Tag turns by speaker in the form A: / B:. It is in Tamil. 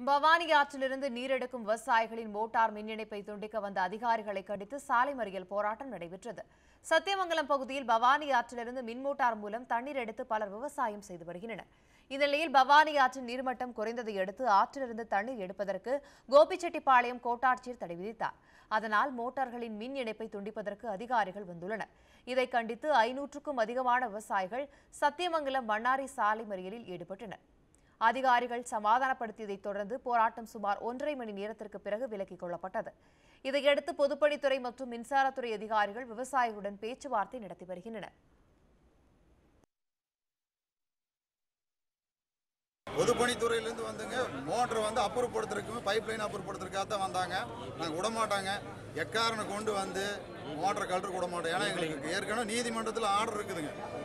A: பவானி ஆற்றிலிருந்து நீரெடுக்கும் விவசாயிகளின் மோட்டார் மின் இணைப்பை துண்டிக்க வந்த அதிகாரிகளை கண்டித்து சாலை மறியல் போராட்டம் நடைபெற்றது. சத்தியமங்கலம் பகுதியில் பவானி ஆற்றிலிருந்து மின் மோட்டார் மூலம் தண்ணீர் எடுத்து பலர் விவசாயம் செய்து வருகின்றனர். இந்நிலையில் பவானி ஆற்றின் நீர்மட்டம் குறைந்ததை அடுத்து ஆற்றிலிருந்து தண்ணீர் எடுப்பதற்கு கோபிச்செட்டிப்பாளையம் கோட்டாட்சியர் தடை விதித்தார். அதனால் மோட்டார்களின் மின் இணைப்பை துண்டிப்பதற்கு அதிகாரிகள் வந்துள்ளனர். இதை கண்டித்து 500க்கும் அதிகமான விவசாயிகள் சத்தியமங்கலம் மன்னாரி சாலை மறியலில் ஈடுபட்டனர். அதிகாரிகள் சமாதானப்படுத்தியதைத் தொடர்ந்து போராட்டம் சுமார் 1.5 மணி நேரத்திற்கு பிறகு விலக்கிக் கொள்ளப்பட்டது. இதையடுத்து பொதுப்பணித்துறை மற்றும் மின்சாரத்துறை அதிகாரிகள் விவசாயிகளுடன் பேச்சுவார்த்தை நடத்தி வருகின்றனர்.
B: பொதுப்பணித்துறையிலிருந்து வந்துங்க மோட்டர் வந்து அப்புறப்படுத்துறதுக்கு பைப் லைன் அப்புறப்படுத்துறதுக்காக தான் வந்தாங்க. நாங்கள் விடமாட்டாங்க, எக்காரணம் கொண்டு வந்து மோட்டரை கழட்டு விட மாட்டோம். ஏன்னா எங்களுக்கு ஏற்கனவே நீதிமன்றத்தில் ஆர்டர் இருக்குதுங்க.